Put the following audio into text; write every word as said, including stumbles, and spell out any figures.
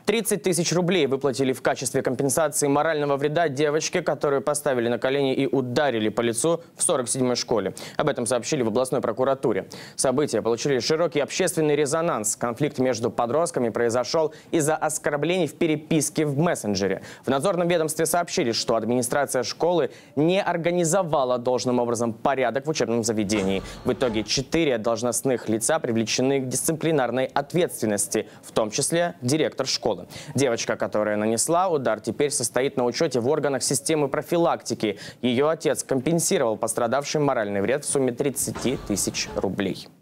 тридцать тысяч рублей выплатили в качестве компенсации морального вреда девочке, которую поставили на колени и ударили по лицу в сорок седьмой школе. Об этом сообщили в областной прокуратуре. События получили широкий общественный резонанс. Конфликт между подростками произошел из-за оскорблений в переписке в мессенджере. В надзорном ведомстве сообщили, что администрация школы не организовала должным образом порядок в учебном заведении. В итоге четыре должностных лица привлечены к дисциплинарной ответственности, в том числе директор школы. Девочка, которая нанесла удар, теперь состоит на учете в органах системы профилактики. Ее отец компенсировал пострадавшим моральный вред в сумме тридцати тысяч рублей.